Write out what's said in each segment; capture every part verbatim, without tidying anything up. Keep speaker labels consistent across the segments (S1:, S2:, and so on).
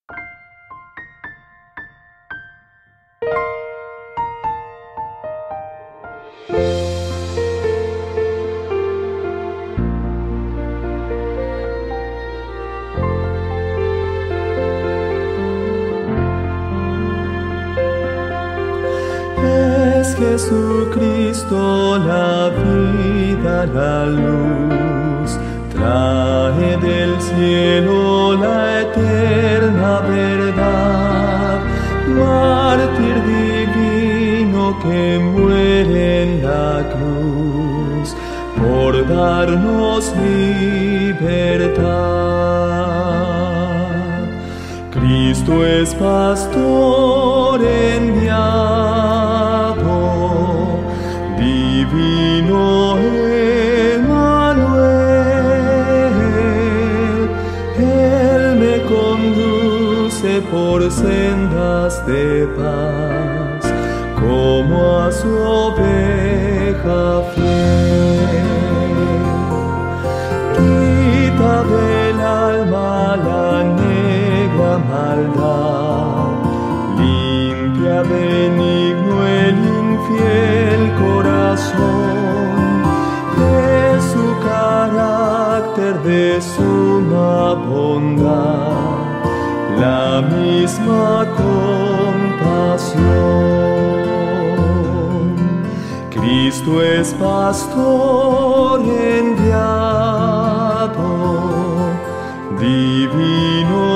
S1: Es Jesucristo la vida, la luz, trae del cielo la eterna verdad, mártir divino que muere en la cruz por darnos libertad. Cristo es pastor enviado, divino Emmanuel. Él me conduce por sendas de paz, como a su oveja fiel. Quita del alma la negra maldad, limpia benigno el infiel corazón, de su carácter de suma bondad, la misma compasión. Cristo es pastor enviado, divino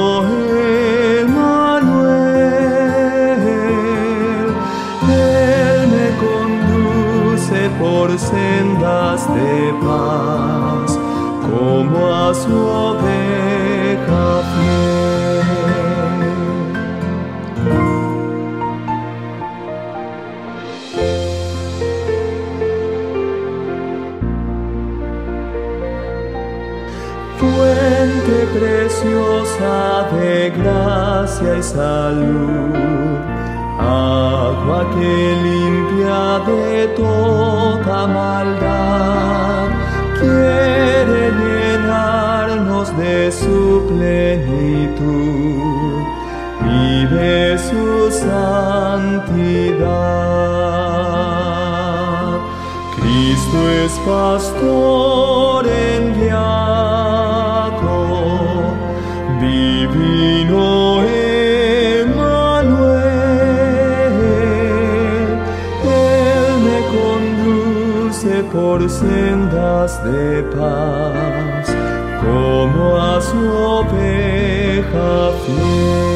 S1: Emmanuel. Él me conduce por sendas de paz, como a su oveja fiel. Fuente preciosa de gracia y salud, agua que limpia de toda maldad, quiere llenarnos de su plenitud y de su santidad. Cristo es pastor enviado, divino Emmanuel. Él me conduce por sendas de paz, como a su oveja fiel.